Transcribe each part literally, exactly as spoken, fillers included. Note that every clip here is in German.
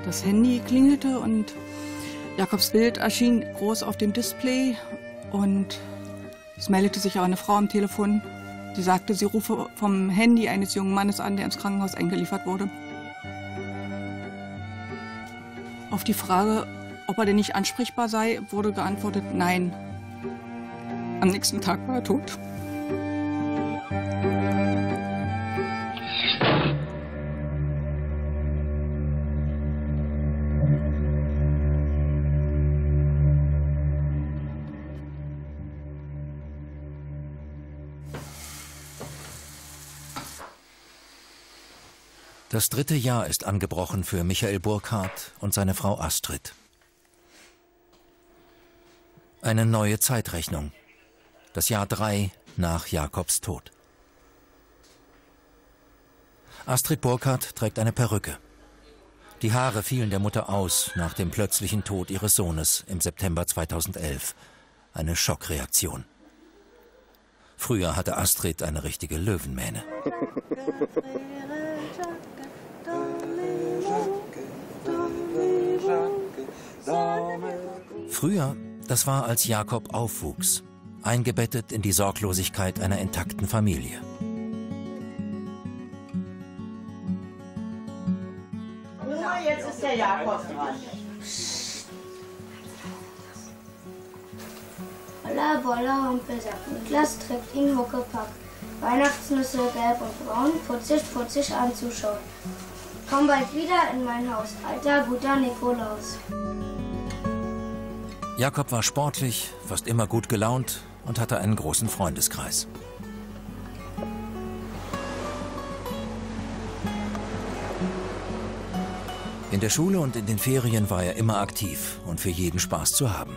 Das Handy klingelte und Jakobs Bild erschien groß auf dem Display und es meldete sich auch eine Frau am Telefon, die sagte, sie rufe vom Handy eines jungen Mannes an, der ins Krankenhaus eingeliefert wurde. Auf die Frage, ob er denn nicht ansprechbar sei, wurde geantwortet, nein. Am nächsten Tag war er tot. Das dritte Jahr ist angebrochen für Michael Burkhardt und seine Frau Astrid. Eine neue Zeitrechnung. Das Jahr drei nach Jakobs Tod. Astrid Burkhardt trägt eine Perücke. Die Haare fielen der Mutter aus nach dem plötzlichen Tod ihres Sohnes im September zweitausendelf. Eine Schockreaktion. Früher hatte Astrid eine richtige Löwenmähne. Früher, das war, als Jakob aufwuchs, eingebettet in die Sorglosigkeit einer intakten Familie. Oma, jetzt ist der Jakob dran. Holla, Bolla und Besack. Niklas trägt ihn Huckepack. Weihnachtsnüsse gelb und braun, putzig, putzig anzuschauen. Komm bald wieder in mein Haus, alter, guter Nikolaus. Jakob war sportlich, fast immer gut gelaunt und hatte einen großen Freundeskreis. In der Schule und in den Ferien war er immer aktiv und für jeden Spaß zu haben.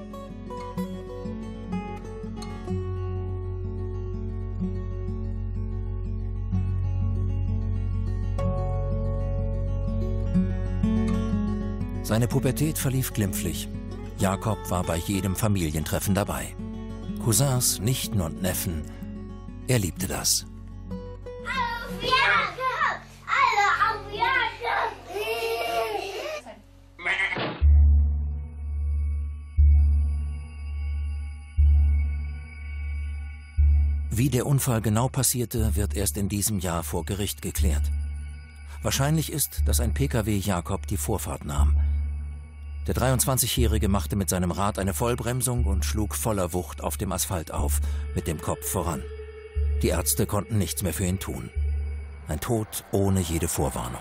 Seine Pubertät verlief glimpflich. Jakob war bei jedem Familientreffen dabei. Cousins, Nichten und Neffen. Er liebte das. Auf Jakob! Alle auf Jakob! Wie der Unfall genau passierte, wird erst in diesem Jahr vor Gericht geklärt. Wahrscheinlich ist, dass ein P K W Jakob die Vorfahrt nahm. Der dreiundzwanzigjährige machte mit seinem Rad eine Vollbremsung und schlug voller Wucht auf dem Asphalt auf, mit dem Kopf voran. Die Ärzte konnten nichts mehr für ihn tun. Ein Tod ohne jede Vorwarnung.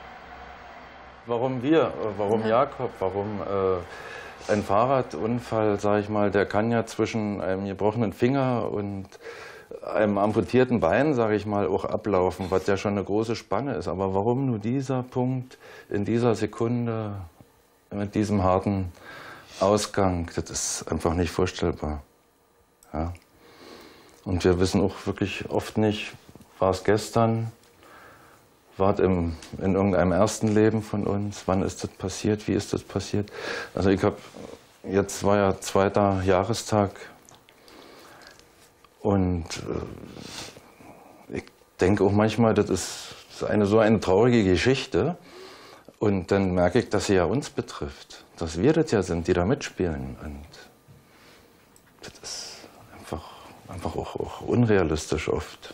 Warum wir? Warum Jakob? Warum äh, ein Fahrradunfall, sage ich mal, der kann ja zwischen einem gebrochenen Finger und einem amputierten Bein, sage ich mal, auch ablaufen, was ja schon eine große Spanne ist. Aber warum nur dieser Punkt in dieser Sekunde mit diesem harten Ausgang, das ist einfach nicht vorstellbar. Ja. Und wir wissen auch wirklich oft nicht, war es gestern, war es im, in irgendeinem ersten Leben von uns, wann ist das passiert, wie ist das passiert. Also ich habe, jetzt war ja zweiter Jahrestag und äh, ich denke auch manchmal, das ist eine so eine traurige Geschichte. Und dann merke ich, dass sie ja uns betrifft, dass wir das ja sind, die da mitspielen. Und das ist einfach, einfach auch, auch unrealistisch oft.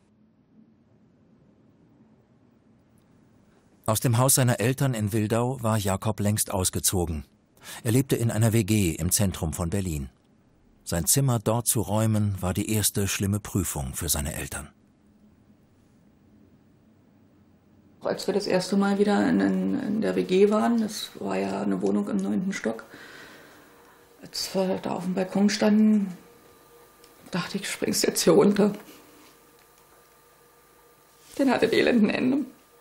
Aus dem Haus seiner Eltern in Wildau war Jakob längst ausgezogen. Er lebte in einer W G im Zentrum von Berlin. Sein Zimmer dort zu räumen, war die erste schlimme Prüfung für seine Eltern. Als wir das erste Mal wieder in, in, in der W G waren, das war ja eine Wohnung im neunten Stock, als wir da auf dem Balkon standen, dachte ich, springst jetzt hier runter. Den hatte das elenden Ende.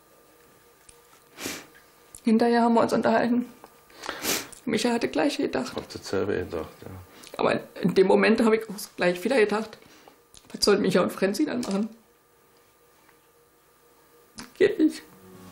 Hinterher haben wir uns unterhalten. Micha hatte gleich gedacht. Auf dasselbe gedacht, ja. Aber in dem Moment habe ich auch gleich wieder gedacht, was sollen Micha und Franzi dann machen? Geht nicht.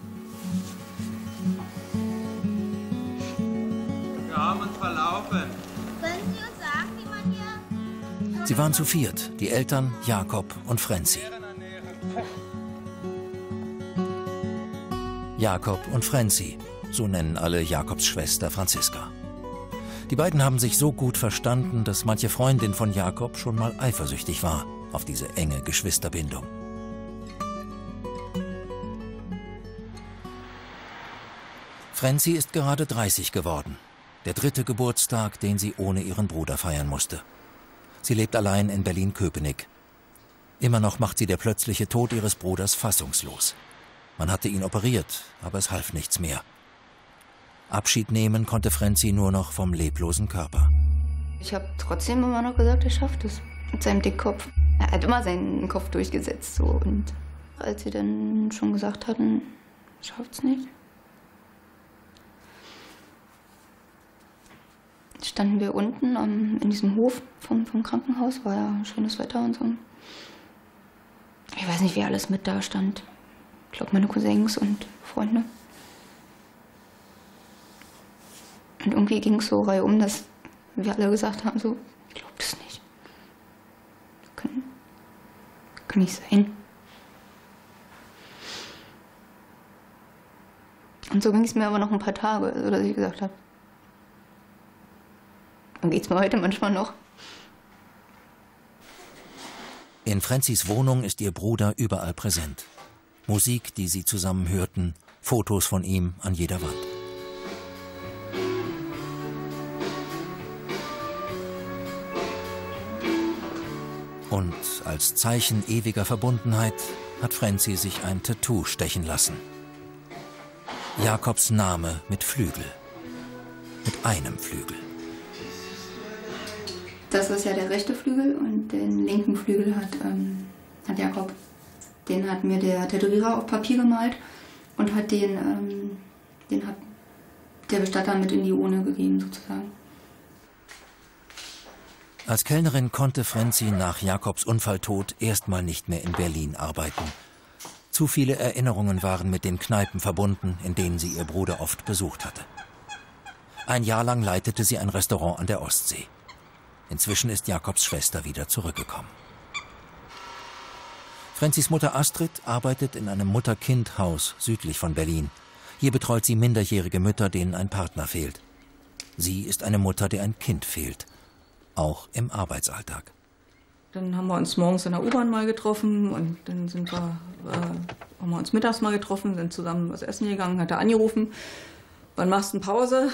Wir haben uns verlaufen. Können Sie uns sagen, wie man hier... Sie waren zu viert, die Eltern, Jakob und Franzi. Jakob und Franzi, so nennen alle Jakobs Schwester Franziska. Die beiden haben sich so gut verstanden, dass manche Freundin von Jakob schon mal eifersüchtig war auf diese enge Geschwisterbindung. Franzi ist gerade dreißig geworden. Der dritte Geburtstag, den sie ohne ihren Bruder feiern musste. Sie lebt allein in Berlin-Köpenick. Immer noch macht sie der plötzliche Tod ihres Bruders fassungslos. Man hatte ihn operiert, aber es half nichts mehr. Abschied nehmen konnte Franzi nur noch vom leblosen Körper. Ich habe trotzdem immer noch gesagt, er schafft es mit seinem Dickkopf. Er hat immer seinen Kopf durchgesetzt. So. Und als sie dann schon gesagt hatten, er schafft es nicht, standen wir unten um, in diesem Hof vom, vom Krankenhaus. War ja schönes Wetter und so. Ich weiß nicht, wer alles mit da stand. Ich glaube, meine Cousins und Freunde. Und irgendwie ging es so reihum, dass wir alle gesagt haben, so, ich glaube das nicht. Das kann, kann nicht sein. Und so ging es mir aber noch ein paar Tage, so dass ich gesagt habe, dann geht es mir heute manchmal noch. In Franzis Wohnung ist ihr Bruder überall präsent. Musik, die sie zusammen hörten, Fotos von ihm an jeder Wand. Und als Zeichen ewiger Verbundenheit hat Franzi sich ein Tattoo stechen lassen. Jakobs Name mit Flügel. Mit einem Flügel. Das ist ja der rechte Flügel und den linken Flügel hat, ähm, hat Jakob. Den hat mir der Tätowierer auf Papier gemalt und hat den, ähm, den hat der Bestatter mit in die Urne gegeben sozusagen. Als Kellnerin konnte Franzi nach Jakobs Unfalltod erstmal nicht mehr in Berlin arbeiten. Zu viele Erinnerungen waren mit den Kneipen verbunden, in denen sie ihr Bruder oft besucht hatte. Ein Jahr lang leitete sie ein Restaurant an der Ostsee. Inzwischen ist Jakobs Schwester wieder zurückgekommen. Franzis Mutter Astrid arbeitet in einem Mutter-Kind-Haus südlich von Berlin. Hier betreut sie minderjährige Mütter, denen ein Partner fehlt. Sie ist eine Mutter, der ein Kind fehlt. Auch im Arbeitsalltag. Dann haben wir uns morgens in der U-Bahn mal getroffen und dann sind wir, äh, haben wir uns mittags mal getroffen, sind zusammen was essen gegangen, hat er angerufen, wann machst du Pause?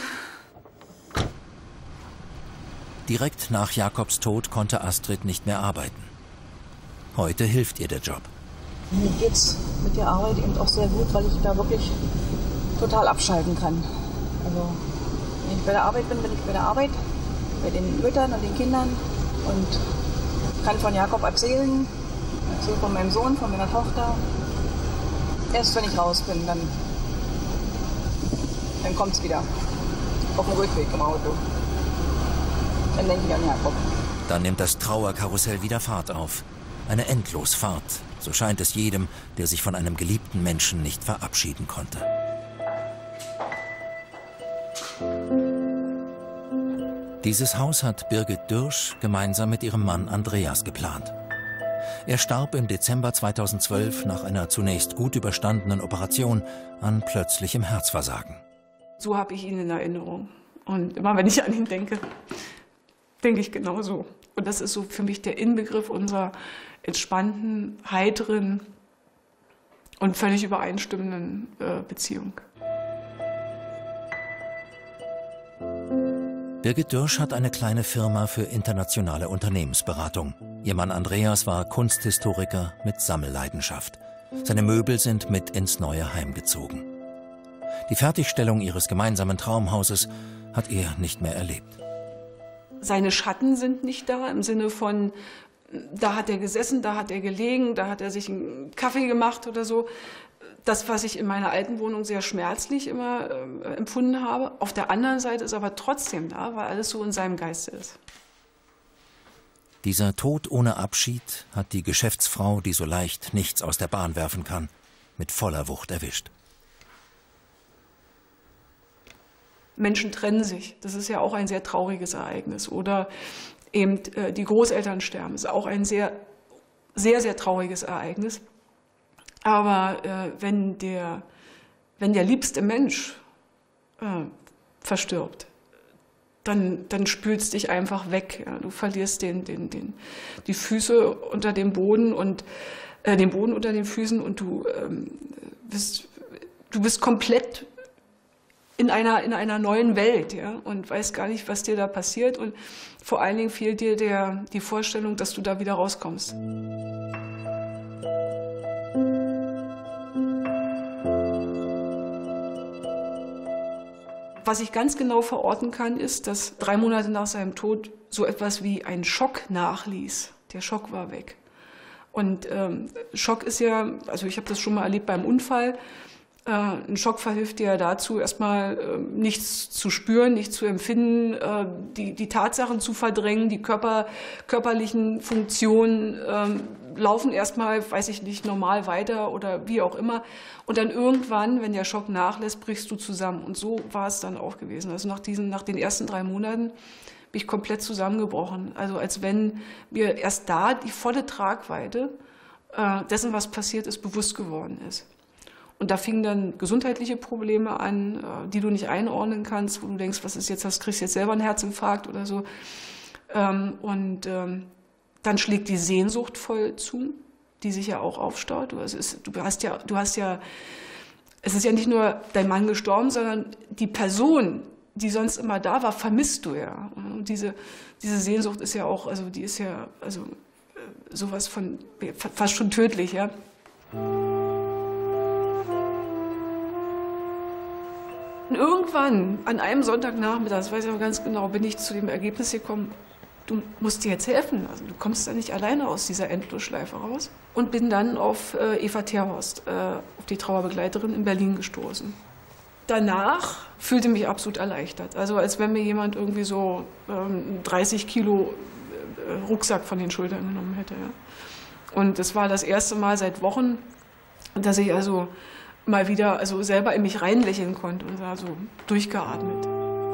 Direkt nach Jakobs Tod konnte Astrid nicht mehr arbeiten. Heute hilft ihr der Job. Mir geht's mit der Arbeit eben auch sehr gut, weil ich da wirklich total abschalten kann. Also wenn ich bei der Arbeit bin, bin ich bei der Arbeit, bei den Müttern und den Kindern und kann von Jakob erzählen, erzähle von meinem Sohn, von meiner Tochter. Erst wenn ich raus bin, dann, dann kommt's wieder. Auf dem Rückweg im Auto. Dann denke ich an Jakob. Dann nimmt das Trauerkarussell wieder Fahrt auf. Eine Endlosfahrt, so scheint es jedem, der sich von einem geliebten Menschen nicht verabschieden konnte. Dieses Haus hat Birgit Dürsch gemeinsam mit ihrem Mann Andreas geplant. Er starb im Dezember zweitausendzwölf nach einer zunächst gut überstandenen Operation an plötzlichem Herzversagen. So habe ich ihn in Erinnerung. Und immer wenn ich an ihn denke, denke ich genauso. Und das ist so für mich der Inbegriff unserer entspannten, heiteren und völlig übereinstimmenden äh, Beziehung. Birgit Dürsch hat eine kleine Firma für internationale Unternehmensberatung. Ihr Mann Andreas war Kunsthistoriker mit Sammelleidenschaft. Seine Möbel sind mit ins neue Heim gezogen. Die Fertigstellung ihres gemeinsamen Traumhauses hat er nicht mehr erlebt. Seine Schatten sind nicht da im Sinne von, da hat er gesessen, da hat er gelegen, da hat er sich einen Kaffee gemacht oder so. Das, was ich in meiner alten Wohnung sehr schmerzlich immer äh, empfunden habe. Auf der anderen Seite ist aber trotzdem da, weil alles so in seinem Geiste ist. Dieser Tod ohne Abschied hat die Geschäftsfrau, die so leicht nichts aus der Bahn werfen kann, mit voller Wucht erwischt. Menschen trennen sich. Das ist ja auch ein sehr trauriges Ereignis. Oder eben äh, die Großeltern sterben. Das ist auch ein sehr, sehr, sehr trauriges Ereignis. Aber äh, wenn, der, wenn der liebste Mensch äh, verstirbt, dann, dann spülst dich einfach weg. Ja. Du verlierst den, den, den, die Füße unter dem Boden und äh, den Boden unter den Füßen und du ähm, bist, du bist komplett in einer, in einer neuen Welt, ja, und weißt gar nicht, was dir da passiert. Und vor allen Dingen fehlt dir der, die Vorstellung, dass du da wieder rauskommst. Was ich ganz genau verorten kann, ist, dass drei Monate nach seinem Tod so etwas wie ein Schock nachließ. Der Schock war weg. Und ähm, Schock ist ja, also ich habe das schon mal erlebt beim Unfall, äh, ein Schock verhilft dir dazu, erstmal äh, nichts zu spüren, nichts zu empfinden, äh, die, die Tatsachen zu verdrängen, die Körper, körperlichen Funktionen äh, laufen erstmal, weiß ich nicht, normal weiter oder wie auch immer. Und dann irgendwann, wenn der Schock nachlässt, brichst du zusammen. Und so war es dann auch gewesen. Also nach, diesen, nach den ersten drei Monaten bin ich komplett zusammengebrochen. Also als wenn mir erst da die volle Tragweite äh, dessen, was passiert ist, bewusst geworden ist. Und da fingen dann gesundheitliche Probleme an, äh, die du nicht einordnen kannst, wo du denkst, was ist jetzt, das kriegst du jetzt selber einen Herzinfarkt oder so. Ähm, und ähm, dann schlägt die Sehnsucht voll zu, die sich ja auch aufstaut. Du, also es, du hast ja, du hast ja, es ist ja nicht nur dein Mann gestorben, sondern die Person, die sonst immer da war, vermisst du ja. Und diese, diese Sehnsucht ist ja auch, also die ist ja, also sowas von, fast schon tödlich, ja. Und irgendwann, an einem Sonntagnachmittag, das weiß ich auch ganz genau, bin ich zu dem Ergebnis gekommen, du musst dir jetzt helfen. Also du kommst da nicht alleine aus dieser Endlosschleife raus. Und bin dann auf äh, Eva Terhorst, äh, auf die Trauerbegleiterin in Berlin gestoßen. Danach fühlte mich absolut erleichtert. Also als wenn mir jemand irgendwie so ähm, dreißig Kilo äh, Rucksack von den Schultern genommen hätte. Ja. Und es war das erste Mal seit Wochen, dass ich also mal wieder also selber in mich reinlächeln konnte und war so durchgeatmet.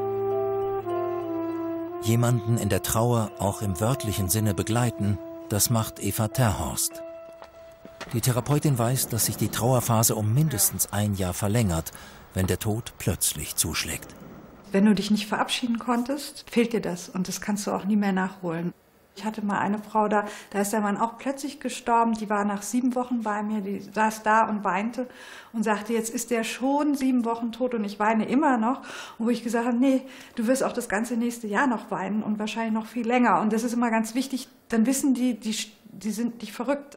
Jemanden in der Trauer auch im wörtlichen Sinne begleiten, das macht Eva Terhorst. Die Therapeutin weiß, dass sich die Trauerphase um mindestens ein Jahr verlängert, wenn der Tod plötzlich zuschlägt. Wenn du dich nicht verabschieden konntest, fehlt dir das und das kannst du auch nie mehr nachholen. Ich hatte mal eine Frau da, da ist der Mann auch plötzlich gestorben, die war nach sieben Wochen bei mir, die saß da und weinte und sagte, jetzt ist der schon sieben Wochen tot und ich weine immer noch. Und wo ich gesagt habe, nee, du wirst auch das ganze nächste Jahr noch weinen und wahrscheinlich noch viel länger. Und das ist immer ganz wichtig, dann wissen die, die, die sind nicht verrückt.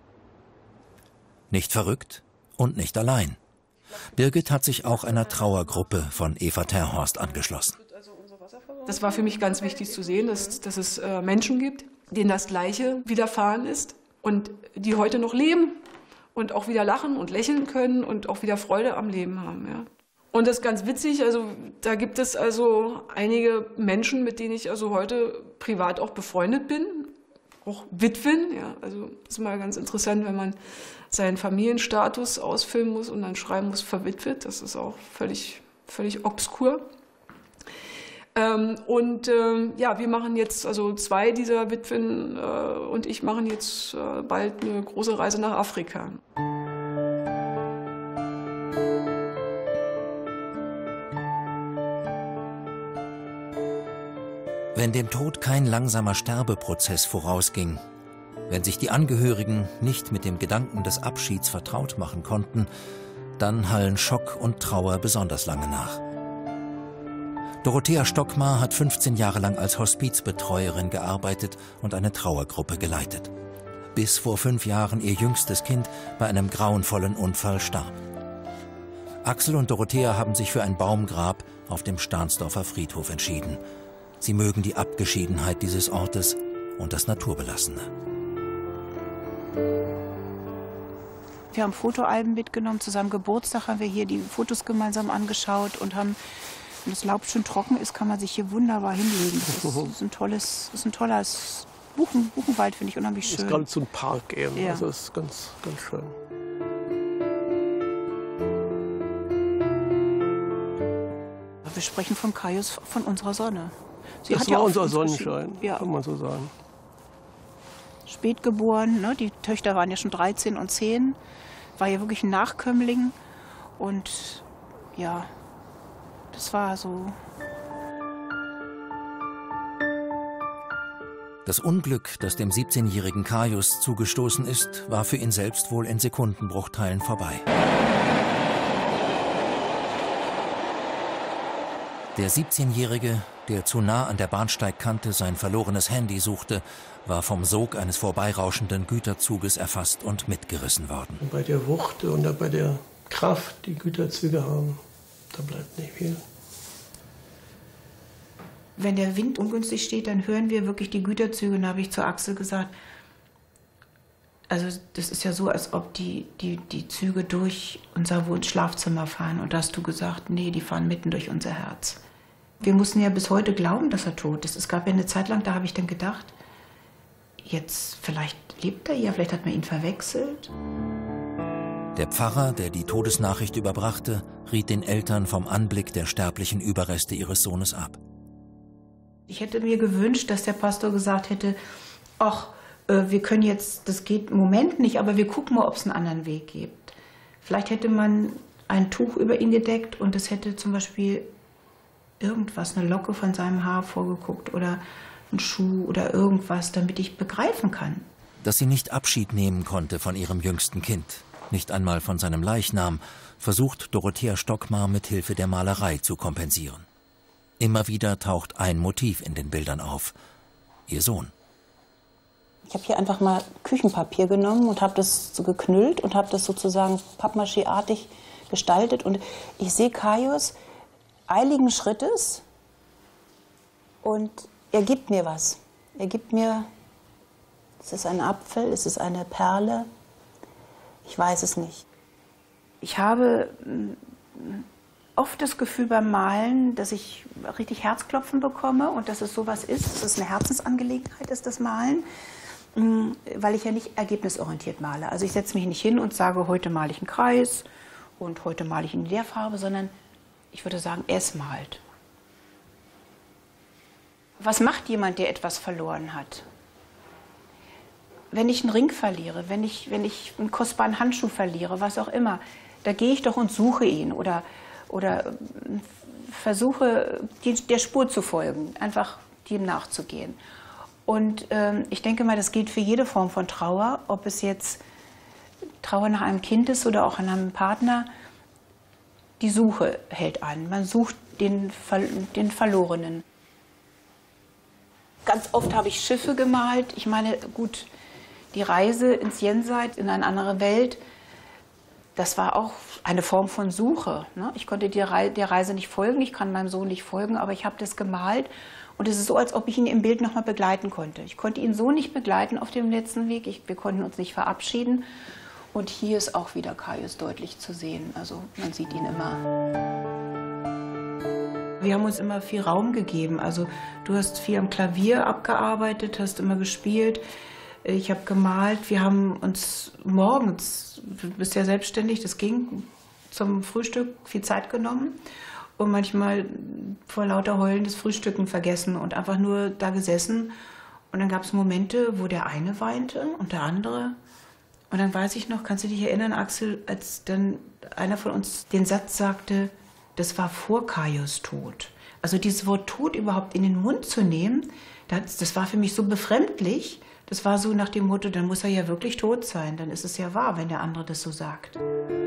Nicht verrückt und nicht allein. Birgit hat sich auch einer Trauergruppe von Eva Terhorst angeschlossen. Das war für mich ganz wichtig zu sehen, dass, dass es äh, Menschen gibt, denen das Gleiche widerfahren ist und die heute noch leben und auch wieder lachen und lächeln können und auch wieder Freude am Leben haben. Ja. Und das ist ganz witzig, also da gibt es also einige Menschen, mit denen ich also heute privat auch befreundet bin, auch Witwen. Ja. Also das ist mal ganz interessant, wenn man seinen Familienstatus ausfüllen muss und dann schreiben muss, verwitwet. Das ist auch völlig, völlig obskur. Ähm, und ähm, ja, wir machen jetzt, also zwei dieser Witwen äh, und ich machen jetzt äh, bald eine große Reise nach Afrika. Wenn dem Tod kein langsamer Sterbeprozess vorausging, wenn sich die Angehörigen nicht mit dem Gedanken des Abschieds vertraut machen konnten, dann hallen Schock und Trauer besonders lange nach. Dorothea Stockmar hat fünfzehn Jahre lang als Hospizbetreuerin gearbeitet und eine Trauergruppe geleitet. Bis vor fünf Jahren ihr jüngstes Kind bei einem grauenvollen Unfall starb. Axel und Dorothea haben sich für ein Baumgrab auf dem Stahnsdorfer Friedhof entschieden. Sie mögen die Abgeschiedenheit dieses Ortes und das Naturbelassene. Wir haben Fotoalben mitgenommen. Zu seinem Geburtstag haben wir hier die Fotos gemeinsam angeschaut und haben, wenn das Laub schon trocken ist, kann man sich hier wunderbar hinlegen. Das ist, das ist ein tolles, das ist ein tolles Buchen, Buchenwald, finde ich unheimlich schön. Das ist gerade so ein Park eben. Ja. Also das ist ganz, ganz schön. Wir sprechen vom Kaius, von unserer Sonne. Sie das hat war ja unser Sonnenschein, ja. kann man so sagen. Spät geboren, ne? Die Töchter waren ja schon dreizehn und zehn, war ja wirklich ein Nachkömmling und ja, Das war so. Das Unglück, das dem siebzehnjährigen Kajus zugestoßen ist, war für ihn selbst wohl in Sekundenbruchteilen vorbei. Der siebzehnjährige, der zu nah an der Bahnsteigkante sein verlorenes Handy suchte, war vom Sog eines vorbeirauschenden Güterzuges erfasst und mitgerissen worden. Bei der Wucht und bei der Kraft, die Güterzüge haben, da bleibt nicht viel. Wenn der Wind ungünstig steht, dann hören wir wirklich die Güterzüge. Und da habe ich zur Axel gesagt, also das ist ja so, als ob die, die, die Züge durch unser Schlafzimmer fahren. Und da hast du gesagt, nee, die fahren mitten durch unser Herz. Wir mussten ja bis heute glauben, dass er tot ist. Es gab ja eine Zeit lang, da habe ich dann gedacht, jetzt vielleicht lebt er ja, vielleicht hat man ihn verwechselt. Der Pfarrer, der die Todesnachricht überbrachte, riet den Eltern vom Anblick der sterblichen Überreste ihres Sohnes ab. Ich hätte mir gewünscht, dass der Pastor gesagt hätte, ach, äh, wir können jetzt, das geht im Moment nicht, aber wir gucken mal, ob es einen anderen Weg gibt. Vielleicht hätte man ein Tuch über ihn gedeckt und es hätte zum Beispiel irgendwas, eine Locke von seinem Haar vorgeguckt oder ein Schuh oder irgendwas, damit ich begreifen kann. Dass sie nicht Abschied nehmen konnte von ihrem jüngsten Kind, nicht einmal von seinem Leichnam, versucht Dorothea Stockmar mit Hilfe der Malerei zu kompensieren. Immer wieder taucht ein Motiv in den Bildern auf: ihr Sohn. Ich habe hier einfach mal Küchenpapier genommen und habe das so geknüllt und habe das sozusagen Pappmaché-artig gestaltet. Und ich sehe Kajus eiligen Schrittes und er gibt mir was. Er gibt mir, ist es ein Apfel, ist es eine Perle? Ich weiß es nicht. Ich habe oft das Gefühl beim Malen, dass ich richtig Herzklopfen bekomme und dass es sowas ist, dass es eine Herzensangelegenheit ist, das Malen, weil ich ja nicht ergebnisorientiert male. Also ich setze mich nicht hin und sage, heute male ich einen Kreis und heute male ich in der Farbe, sondern ich würde sagen, es malt. Was macht jemand, der etwas verloren hat? Wenn ich einen Ring verliere, wenn ich, wenn ich einen kostbaren Handschuh verliere, was auch immer, da gehe ich doch und suche ihn oder oder versuche, die, der Spur zu folgen, einfach dem nachzugehen. Und ähm, ich denke mal, das gilt für jede Form von Trauer, ob es jetzt Trauer nach einem Kind ist oder auch an einem Partner. Die Suche hält an. Man sucht den, den Verlorenen. Ganz oft habe ich Schiffe gemalt. Ich meine, gut, die Reise ins Jenseits, in eine andere Welt, das war auch eine Form von Suche. Ne? Ich konnte der Reise nicht folgen, ich kann meinem Sohn nicht folgen, aber ich habe das gemalt. Und es ist so, als ob ich ihn im Bild noch mal begleiten konnte. Ich konnte ihn so nicht begleiten auf dem letzten Weg. Ich, wir konnten uns nicht verabschieden. Und hier ist auch wieder Kajus deutlich zu sehen. Also man sieht ihn immer. Wir haben uns immer viel Raum gegeben. Also du hast viel am Klavier abgearbeitet, hast immer gespielt. Ich habe gemalt. Wir haben uns morgens, du bist ja selbstständig, das ging, zum Frühstück viel Zeit genommen. Und manchmal vor lauter Heulen das Frühstücken vergessen und einfach nur da gesessen. Und dann gab es Momente, wo der eine weinte und der andere. Und dann weiß ich noch, kannst du dich erinnern, Axel, als dann einer von uns den Satz sagte, das war vor Kajus Tod. Also dieses Wort Tod überhaupt in den Mund zu nehmen, das, das war für mich so befremdlich. Das war so nach dem Motto, dann muss er ja wirklich tot sein. Dann ist es ja wahr, wenn der andere das so sagt.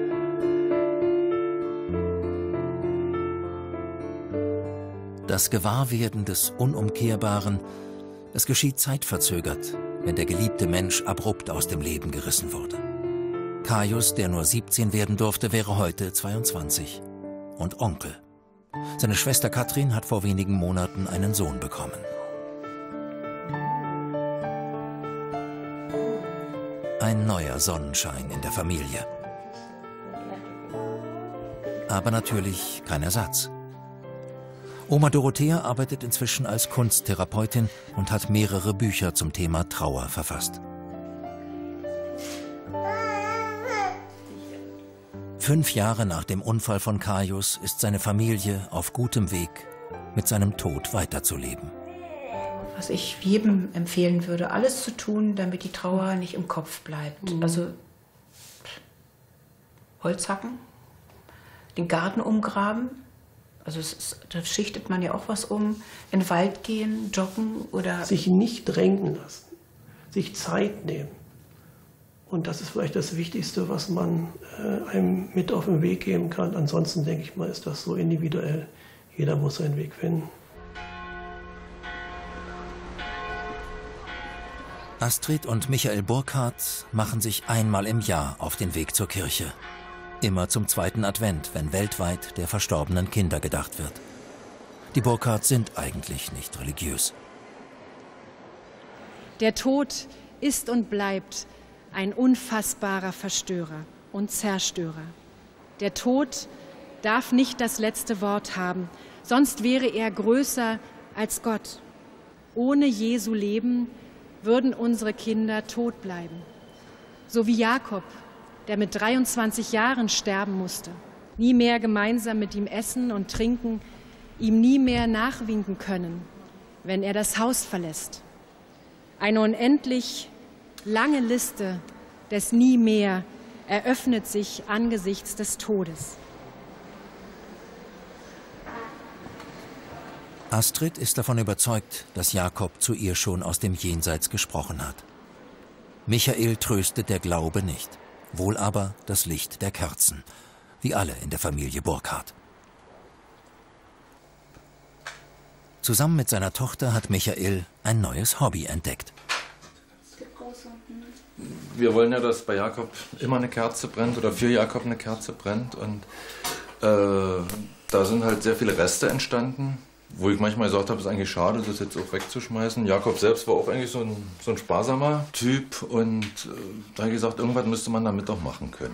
Das Gewahrwerden des Unumkehrbaren, das geschieht zeitverzögert, wenn der geliebte Mensch abrupt aus dem Leben gerissen wurde. Kajus, der nur siebzehn werden durfte, wäre heute zweiundzwanzig und Onkel. Seine Schwester Katrin hat vor wenigen Monaten einen Sohn bekommen. Ein neuer Sonnenschein in der Familie. Aber natürlich kein Ersatz. Oma Dorothea arbeitet inzwischen als Kunsttherapeutin und hat mehrere Bücher zum Thema Trauer verfasst. Fünf Jahre nach dem Unfall von Kajus ist seine Familie auf gutem Weg, mit seinem Tod weiterzuleben. Was ich jedem empfehlen würde, alles zu tun, damit die Trauer nicht im Kopf bleibt. Mhm. Also Holz hacken, den Garten umgraben, Also es ist, da schichtet man ja auch was um. In den Wald gehen, joggen oder... Sich nicht drängen lassen, sich Zeit nehmen. Und das ist vielleicht das Wichtigste, was man äh, einem mit auf den Weg geben kann. Ansonsten denke ich mal, ist das so individuell. Jeder muss seinen Weg finden. Astrid und Michael Burkhardt machen sich einmal im Jahr auf den Weg zur Kirche. Immer zum zweiten Advent, wenn weltweit der verstorbenen Kinder gedacht wird. Die Burkhardts sind eigentlich nicht religiös. Der Tod ist und bleibt ein unfassbarer Verstörer und Zerstörer. Der Tod darf nicht das letzte Wort haben, sonst wäre er größer als Gott. Ohne Jesu Leben würden unsere Kinder tot bleiben. So wie Jakob, der mit dreiundzwanzig Jahren sterben musste, nie mehr gemeinsam mit ihm essen und trinken, ihm nie mehr nachwinken können, wenn er das Haus verlässt. Eine unendlich lange Liste des Nie mehr eröffnet sich angesichts des Todes. Astrid ist davon überzeugt, dass Jakob zu ihr schon aus dem Jenseits gesprochen hat. Michael tröstet der Glaube nicht, wohl aber das Licht der Kerzen, wie alle in der Familie Burkhardt. Zusammen mit seiner Tochter hat Michael ein neues Hobby entdeckt. Wir wollen ja, dass bei Jakob immer eine Kerze brennt oder für Jakob eine Kerze brennt. Und äh, da sind halt sehr viele Reste entstanden, wo ich manchmal gesagt habe, es ist eigentlich schade, das jetzt auch wegzuschmeißen. Jakob selbst war auch eigentlich so ein, so ein sparsamer Typ und äh, da habe ich gesagt, irgendwas müsste man damit auch machen können.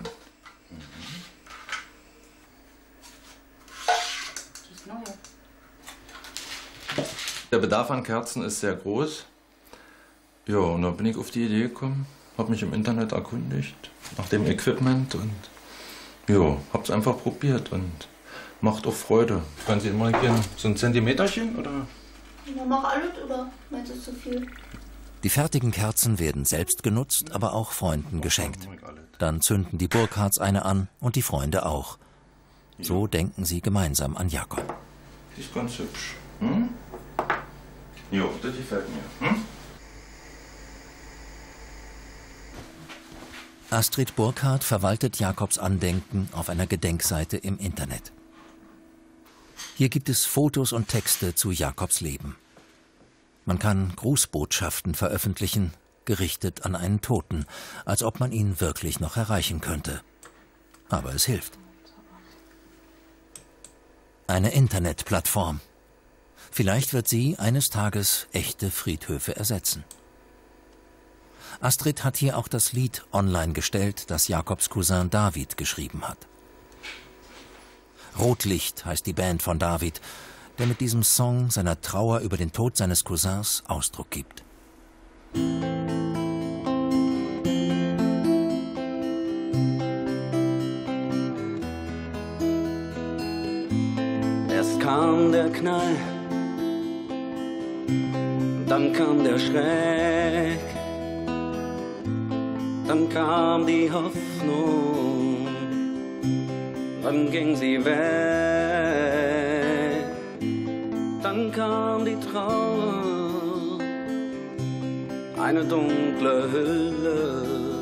Der Bedarf an Kerzen ist sehr groß. Ja, und da bin ich auf die Idee gekommen, habe mich im Internet erkundigt nach dem Equipment und ja, habe es einfach probiert und macht auch Freude. Können Sie mal gehen, so ein Zentimeterchen oder? Ja, mach alles oder meinst du zu viel? Die fertigen Kerzen werden selbst genutzt, aber auch Freunden geschenkt. Dann zünden die Burkhardts eine an und die Freunde auch. So denken sie gemeinsam an Jakob. Die ist ganz hübsch. Hm? Jo, das gefällt mir. Hm? Astrid Burkhardt verwaltet Jakobs Andenken auf einer Gedenkseite im Internet. Hier gibt es Fotos und Texte zu Jakobs Leben. Man kann Grußbotschaften veröffentlichen, gerichtet an einen Toten, als ob man ihn wirklich noch erreichen könnte. Aber es hilft. Eine Internetplattform. Vielleicht wird sie eines Tages echte Friedhöfe ersetzen. Astrid hat hier auch das Lied online gestellt, das Jakobs Cousin David geschrieben hat. Rotlicht heißt die Band von David, der mit diesem Song seiner Trauer über den Tod seines Cousins Ausdruck gibt. Erst kam der Knall, dann kam der Schreck, dann kam die Hoffnung, dann ging sie weg, dann kam die Trauer, eine dunkle Hülle,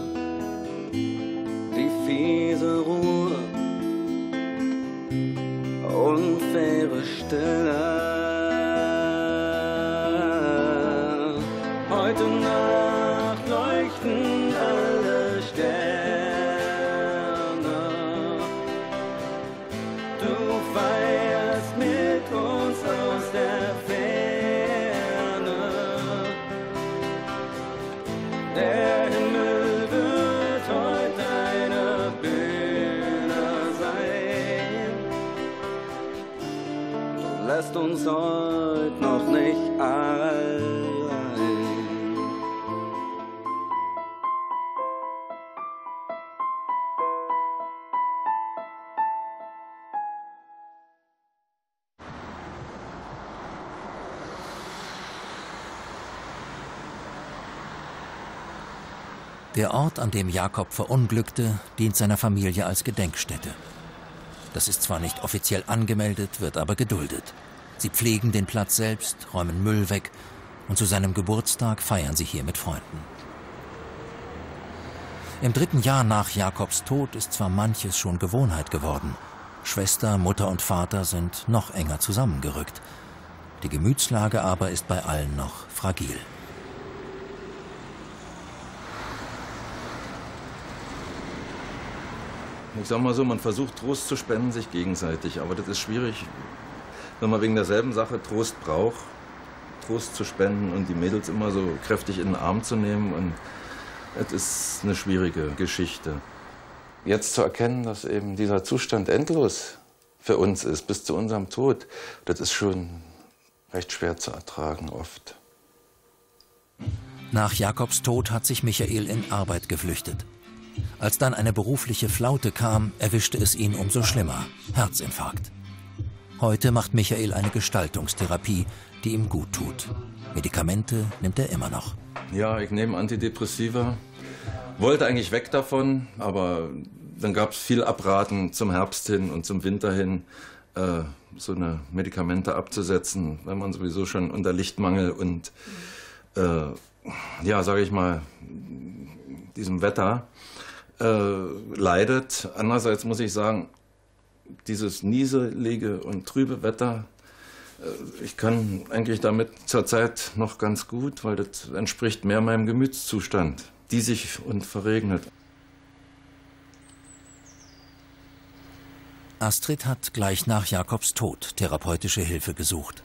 die fiese Ruhe, unfaire Stille. Heute Nacht leuchten alle Sterne. Du feierst mit uns aus der Ferne. Der Himmel wird heute eine Bühne sein. Du lässt uns heute noch nicht allein. Der Ort, an dem Jakob verunglückte, dient seiner Familie als Gedenkstätte. Das ist zwar nicht offiziell angemeldet, wird aber geduldet. Sie pflegen den Platz selbst, räumen Müll weg und zu seinem Geburtstag feiern sie hier mit Freunden. Im dritten Jahr nach Jakobs Tod ist zwar manches schon Gewohnheit geworden. Schwester, Mutter und Vater sind noch enger zusammengerückt. Die Gemütslage aber ist bei allen noch fragil. Ich sag mal so, man versucht Trost zu spenden, sich gegenseitig, aber das ist schwierig, wenn man wegen derselben Sache Trost braucht, Trost zu spenden und die Mädels immer so kräftig in den Arm zu nehmen. Und es ist eine schwierige Geschichte. Jetzt zu erkennen, dass eben dieser Zustand endlos für uns ist, bis zu unserem Tod, das ist schon recht schwer zu ertragen oft. Nach Jakobs Tod hat sich Michael in Arbeit geflüchtet. Als dann eine berufliche Flaute kam, erwischte es ihn umso schlimmer. Herzinfarkt. Heute macht Michael eine Gestaltungstherapie, die ihm gut tut. Medikamente nimmt er immer noch. Ja, ich nehme Antidepressiva. Wollte eigentlich weg davon, aber dann gab es viel Abraten zum Herbst hin und zum Winter hin, äh, so eine Medikamente abzusetzen, wenn man sowieso schon unter Lichtmangel und, äh, ja, sage ich mal, diesem Wetter äh, leidet. Andererseits muss ich sagen, dieses nieselige und trübe Wetter, äh, ich kann eigentlich damit zurzeit noch ganz gut, weil das entspricht mehr meinem Gemütszustand, diesig und verregnet. Astrid hat gleich nach Jakobs Tod therapeutische Hilfe gesucht.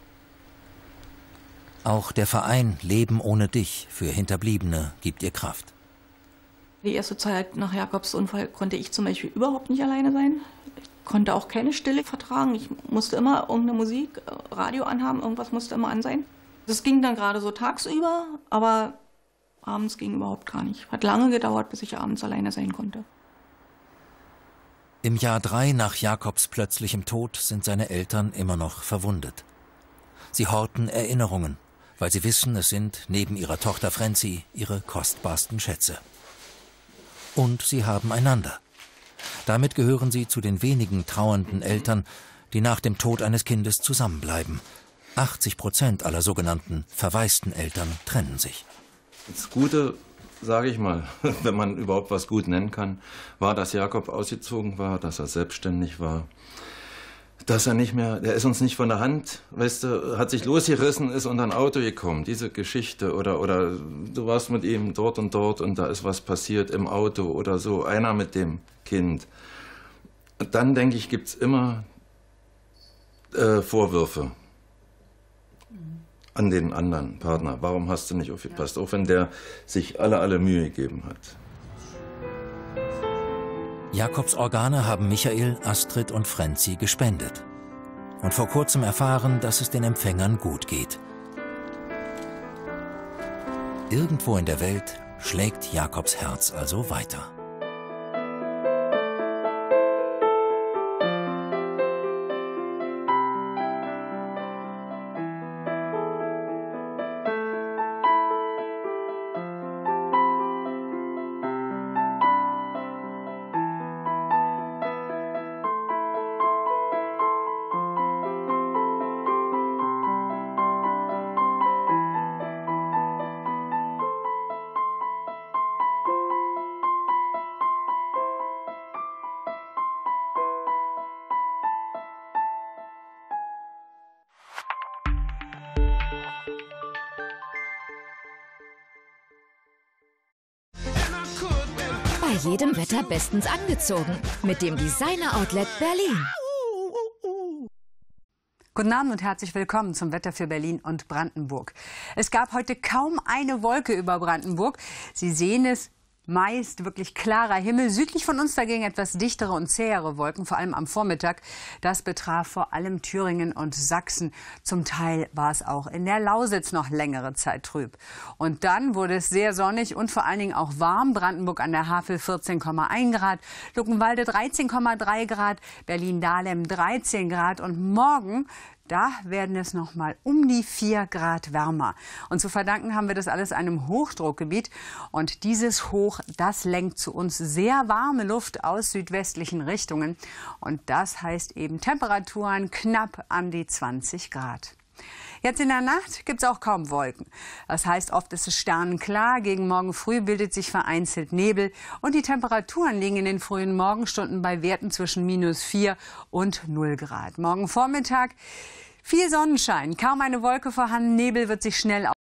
Auch der Verein Leben ohne dich für Hinterbliebene gibt ihr Kraft. Die erste Zeit nach Jakobs Unfall konnte ich zum Beispiel überhaupt nicht alleine sein. Ich konnte auch keine Stille vertragen. Ich musste immer irgendeine Musik, Radio anhaben, irgendwas musste immer an sein. Das ging dann gerade so tagsüber, aber abends ging überhaupt gar nicht. Hat lange gedauert, bis ich abends alleine sein konnte. Im Jahr drei nach Jakobs plötzlichem Tod sind seine Eltern immer noch verwundet. Sie horten Erinnerungen, weil sie wissen, es sind neben ihrer Tochter Frenzi ihre kostbarsten Schätze. Und sie haben einander. Damit gehören sie zu den wenigen trauernden Eltern, die nach dem Tod eines Kindes zusammenbleiben. achtzig Prozent aller sogenannten verwaisten Eltern trennen sich. Das Gute, sage ich mal, wenn man überhaupt was gut nennen kann, war, dass Jakob ausgezogen war, dass er selbstständig war. Dass er nicht mehr, der ist uns nicht von der Hand, weißt du, hat sich losgerissen, ist unter ein Auto gekommen, diese Geschichte. Oder, oder du warst mit ihm dort und dort und da ist was passiert im Auto oder so, einer mit dem Kind. Und dann, denke ich, gibt es immer äh, Vorwürfe an den anderen Partner. Warum hast du nicht aufgepasst? Auch wenn der sich alle, alle Mühe gegeben hat. Jakobs Organe haben Michael, Astrid und Frenzi gespendet. Und vor kurzem erfahren, dass es den Empfängern gut geht. Irgendwo in der Welt schlägt Jakobs Herz also weiter. Bei jedem Wetter bestens angezogen. Mit dem Designer Outlet Berlin. Guten Abend und herzlich willkommen zum Wetter für Berlin und Brandenburg. Es gab heute kaum eine Wolke über Brandenburg. Sie sehen es, meist wirklich klarer Himmel. Südlich von uns dagegen etwas dichtere und zähere Wolken, vor allem am Vormittag. Das betraf vor allem Thüringen und Sachsen. Zum Teil war es auch in der Lausitz noch längere Zeit trüb. Und dann wurde es sehr sonnig und vor allen Dingen auch warm. Brandenburg an der Havel vierzehn Komma eins Grad, Luckenwalde dreizehn Komma drei Grad, Berlin-Dahlem dreizehn Grad und morgen Da werden es noch mal um die vier Grad wärmer. Und zu verdanken haben wir das alles einem Hochdruckgebiet. Und dieses Hoch, das lenkt zu uns sehr warme Luft aus südwestlichen Richtungen. Und das heißt eben Temperaturen knapp an die zwanzig Grad. Jetzt in der Nacht gibt es auch kaum Wolken. Das heißt, oft ist es sternenklar. Gegen morgen früh bildet sich vereinzelt Nebel. Und die Temperaturen liegen in den frühen Morgenstunden bei Werten zwischen minus vier und null Grad. Morgen Vormittag viel Sonnenschein, kaum eine Wolke vorhanden. Nebel wird sich schnell